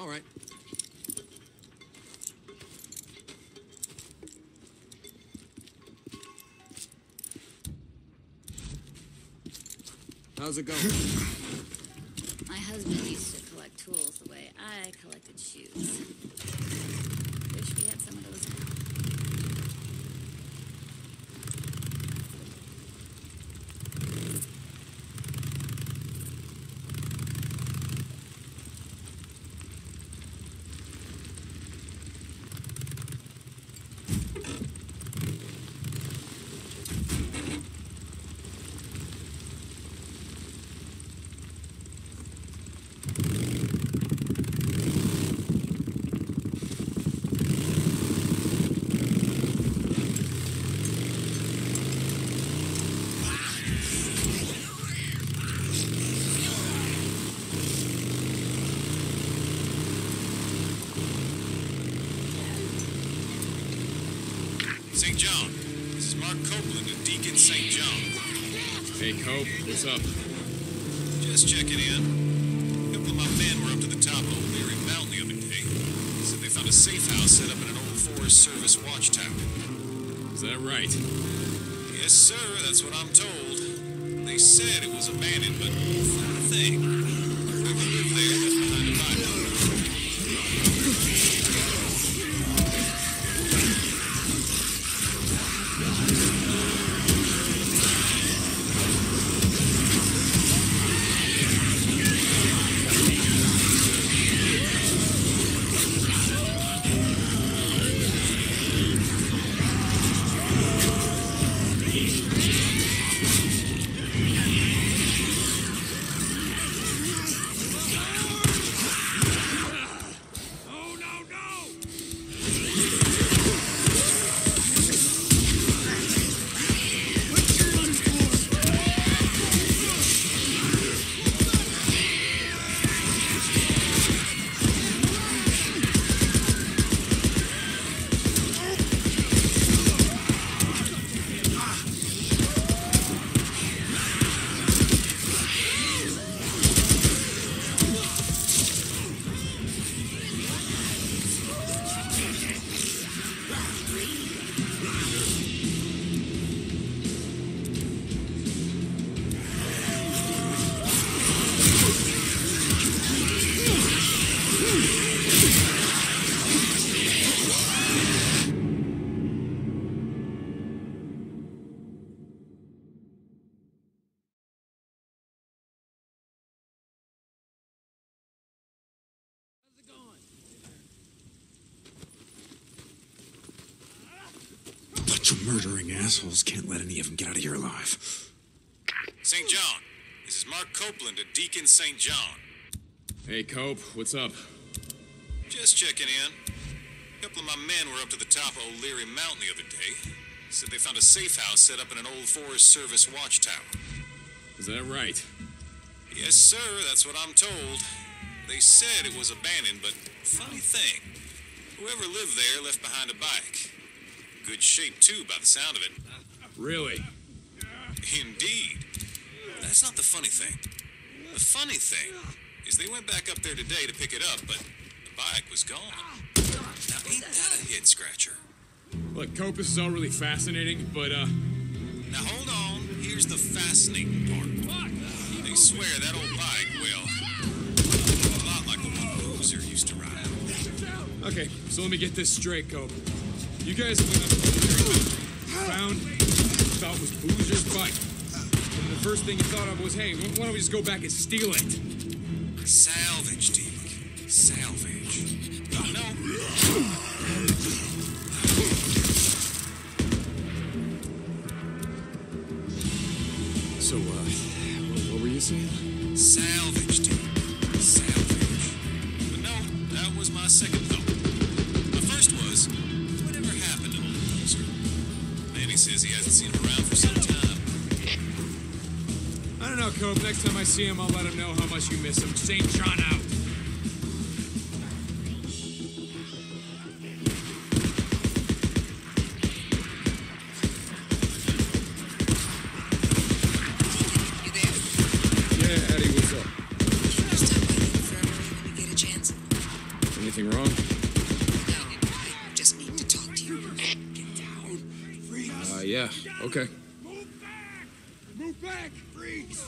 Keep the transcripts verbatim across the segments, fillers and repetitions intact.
All right. How's it going? My husband used to collect tools the way I collected shoes. Wish we had some of those now. Saint John, this is Mark Copeland at Deacon St John. Hey, Cope, what's up? Just checking in. A couple of my men were up to the top of Berley Mountain the other day. Said they found a safe house set up in an old Forest Service watchtower. Is that right? Yes, sir, that's what I'm told. They said it was abandoned, but not a thing. Whoever lived there left behind a Bible. Bunch of murdering assholes. Can't let any of them get out of here alive. Saint John, this is Mark Copeland at Deacon St John. Hey, Cope, what's up? Just checking in. A couple of my men were up to the top of O'Leary Mountain the other day. Said they found a safe house set up in an old Forest Service watchtower. Is that right? Yes, sir, that's what I'm told. They said it was abandoned, but funny thing, whoever lived there left behind a bike. Good shape, too, by the sound of it. Really? Indeed. That's not the funny thing. The funny thing is they went back up there today to pick it up, but the bike was gone. Now, ain't that a head-scratcher? Look, Cope, this is all really fascinating, but, uh... Now, hold on. Here's the fascinating part. They swear that old bike, well, a lot like the one Boozer used to ride. Okay, so let me get this straight, Cope. You guys went up to found thought was Boozer's bike. And the first thing you thought of was, hey, why don't we just go back and steal it? Salvage, Deke. Salvage. No. So, uh, what were you saying? Salvage, Deke. Salvage. But no, that was my second thought. The first was, whatever happened to old Boozer? Manny says he hasn't seen him around for some time. I don't know, Cope. Next time I see him, I'll let him know how much you miss him. Saint John out. yeah, okay. Move back! Move back, freaks!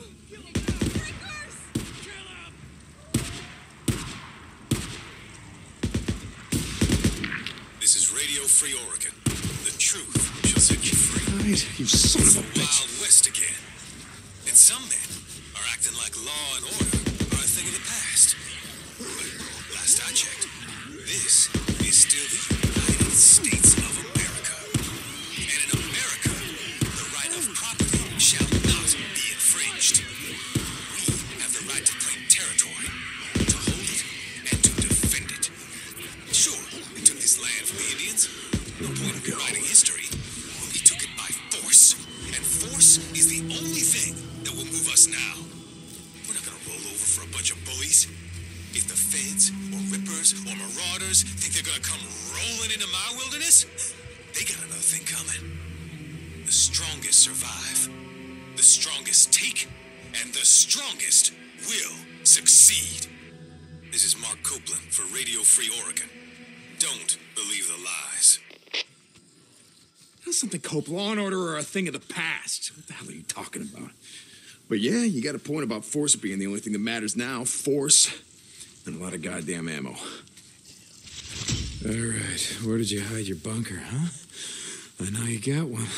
This is Radio Free Oregon. The truth shall set you free. Right, you son It's of the a bitch. Wild West again. And some men are acting like law and order are a thing of the past. But last I checked, this is still the United States of America. And in America, the right of property shall not be infringed. We have the right to claim territory, to hold it, and to defend it. Sure, we took this land from the Indians. No point in rewriting history. We took it by force. And force is the only thing that will move us now. We're not gonna roll over for a bunch of bullies. If the feds, or rippers, or marauders think they're gonna come rolling into my wilderness, they got another thing coming. The strongest survive. The strongest take. And the strongest will succeed. This is Mark Copeland for Radio Free Oregon. Don't believe the lies. That's something Cope. Law and order are a thing of the past. What the hell are you talking about? But yeah, you got a point about force being the only thing that matters now. Force and a lot of goddamn ammo. All right, where did you hide your bunker, huh? I know you got one.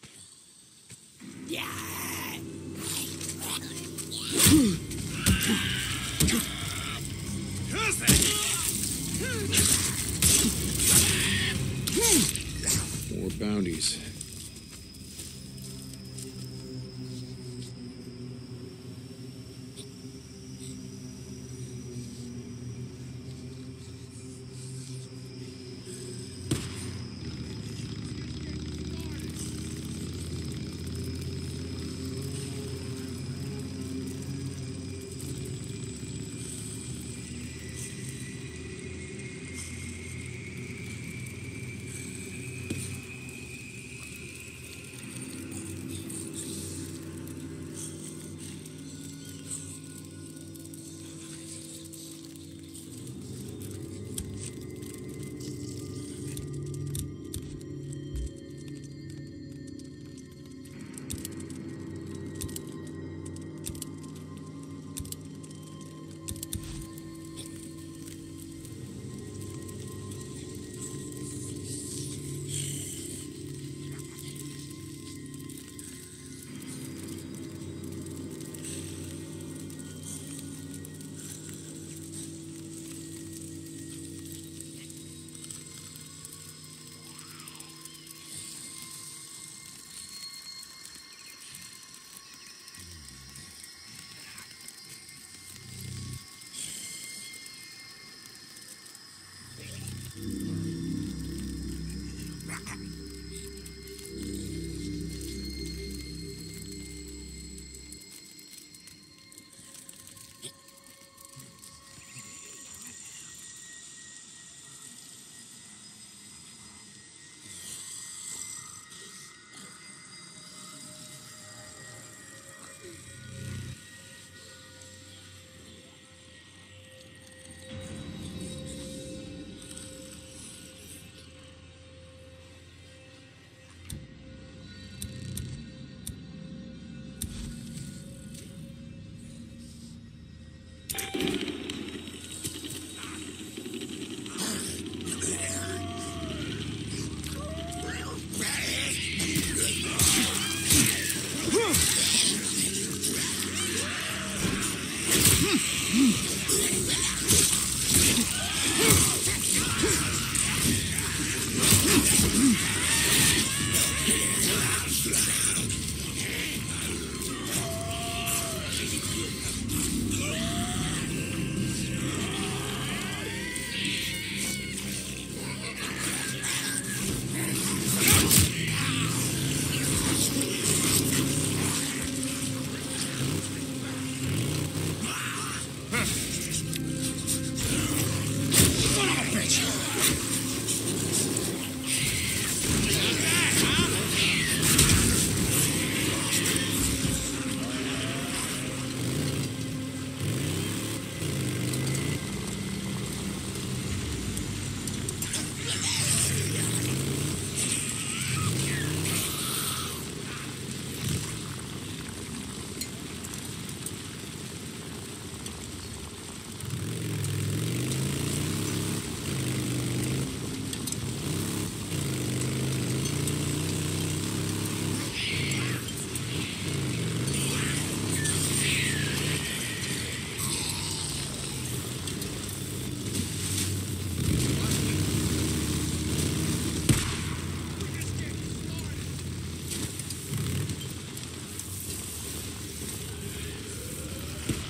More bounties.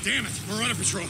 Damn it! We're on a patrol.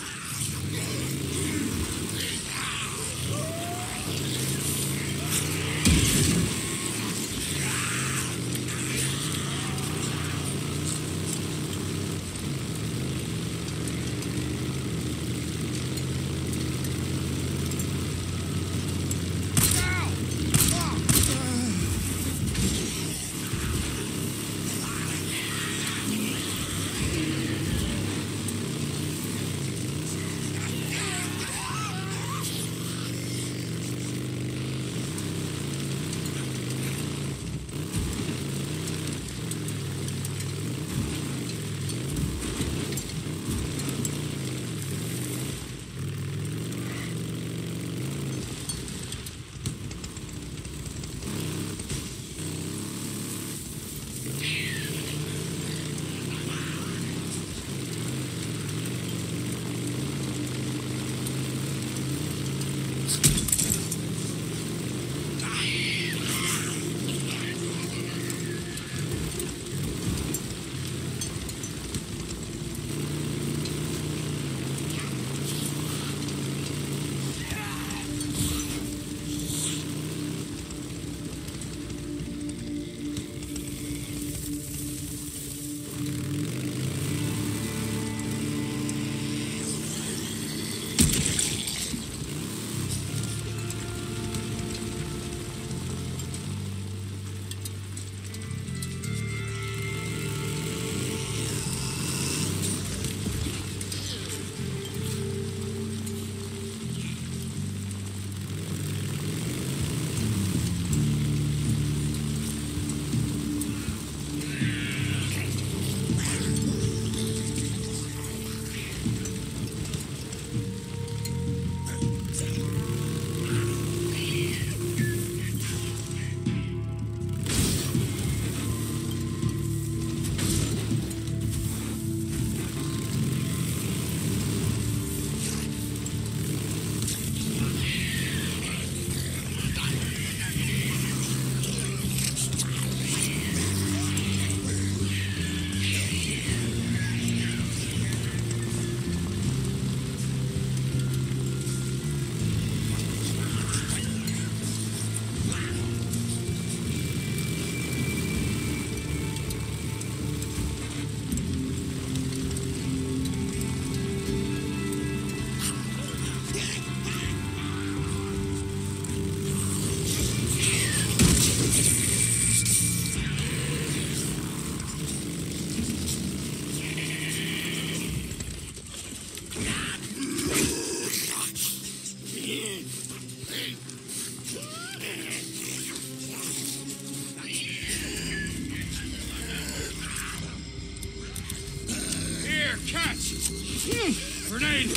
Grenade!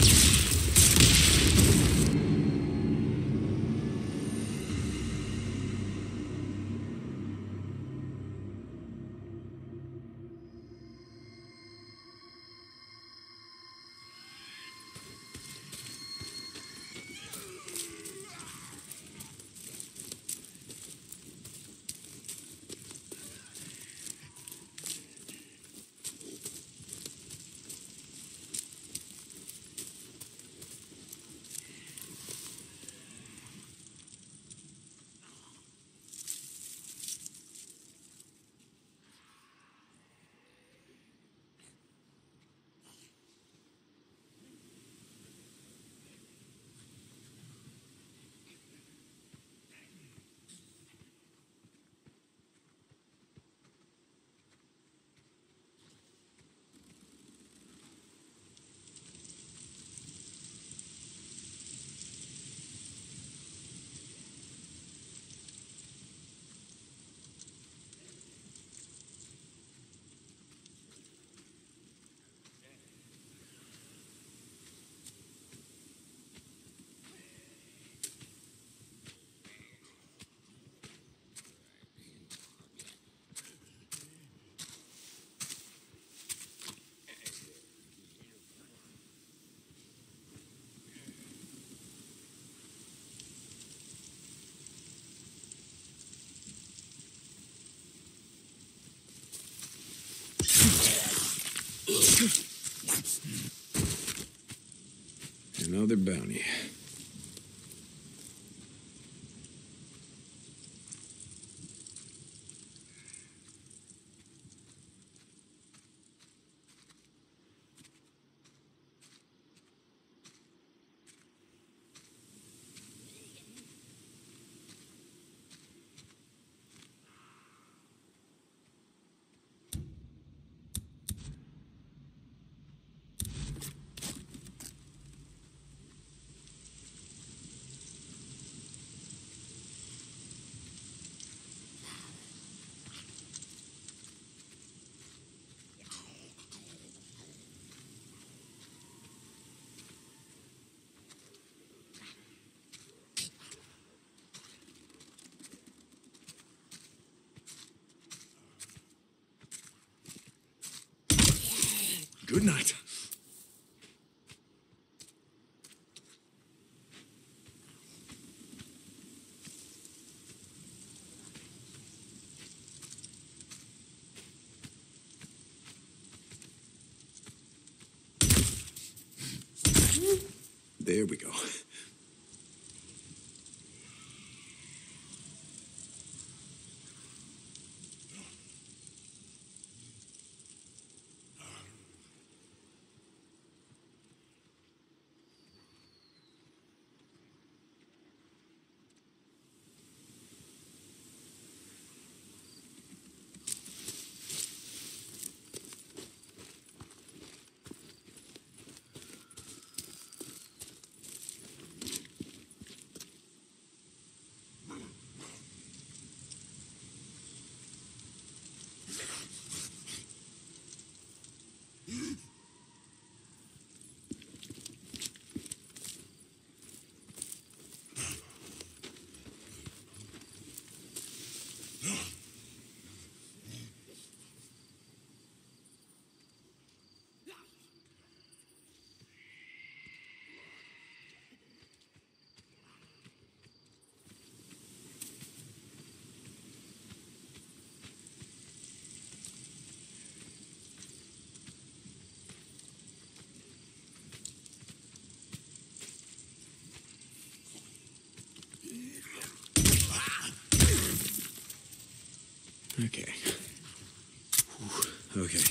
Another bounty. Good night. There we go. Okay. Whew. Okay.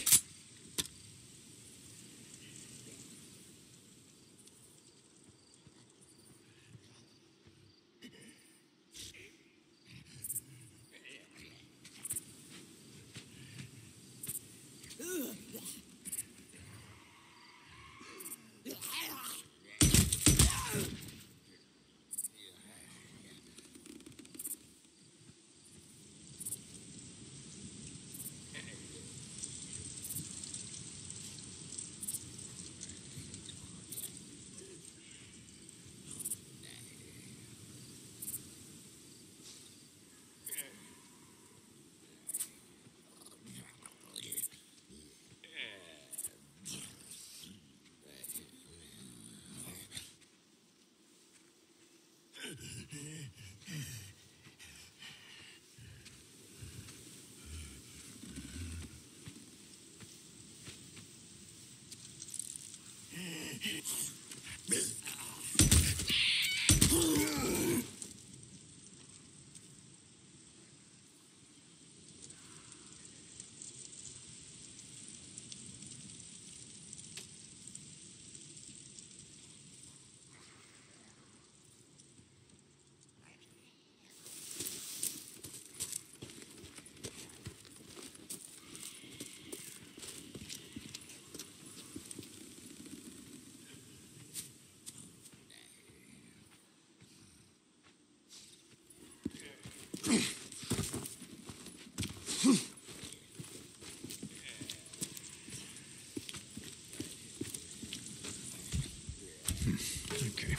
Okay.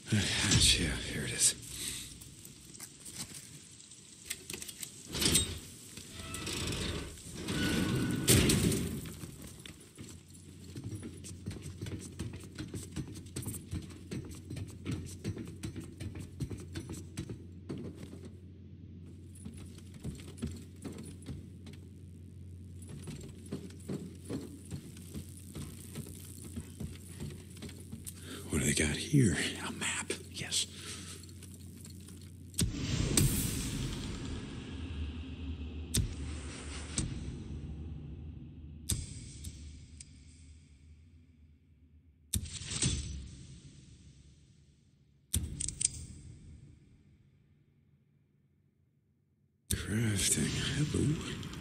Yeah, here it is. What do they got here? A map. Yes. Crafting. Hello.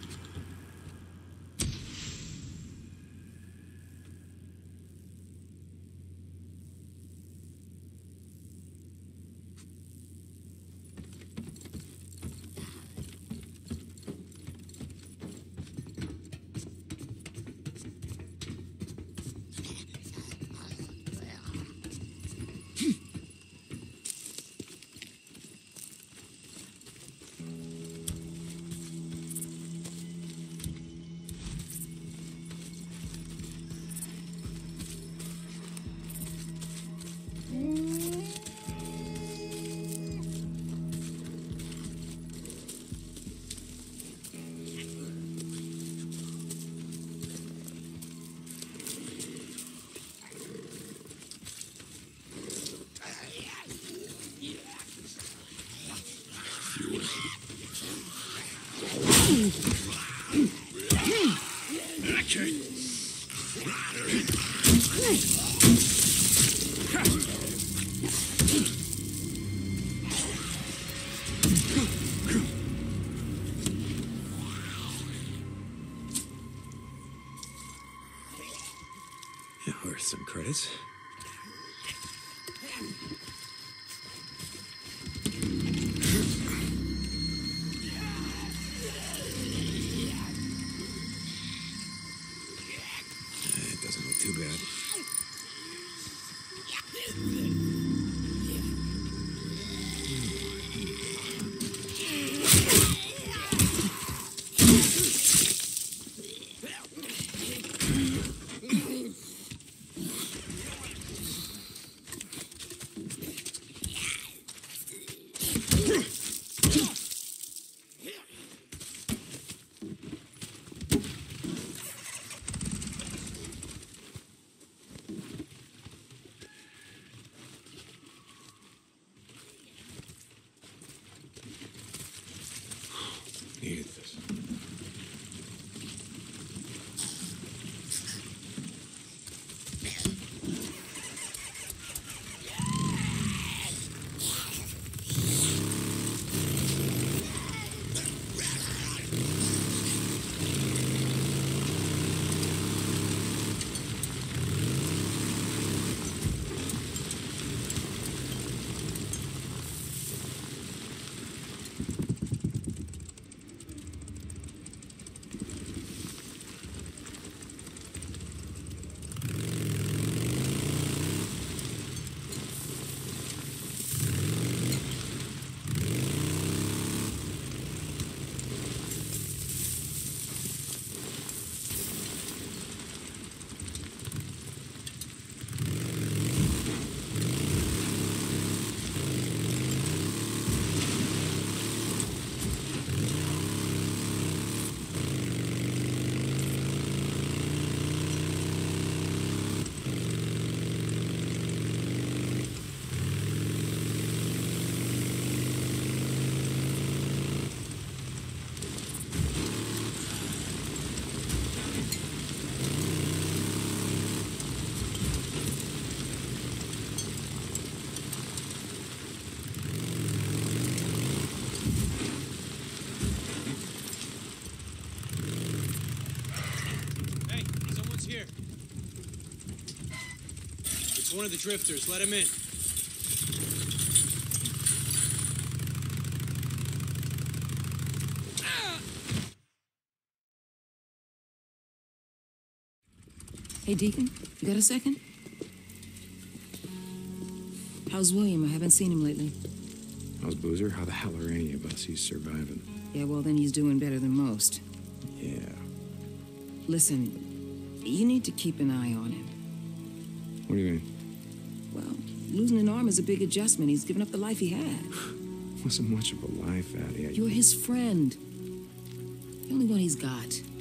Yeah, worth some credits. It doesn't look too bad. Needed this. One of the drifters. Let him in. Hey, Deacon, you got a second? How's William? I haven't seen him lately. How's Boozer? How the hell are any of us? He's surviving. Yeah, well, then he's doing better than most. Yeah. Listen, you need to keep an eye on him. What do you mean? Well, losing an arm is a big adjustment. He's given up the life he had. Wasn't much of a life, Addie. I... You're his friend. The only one he's got.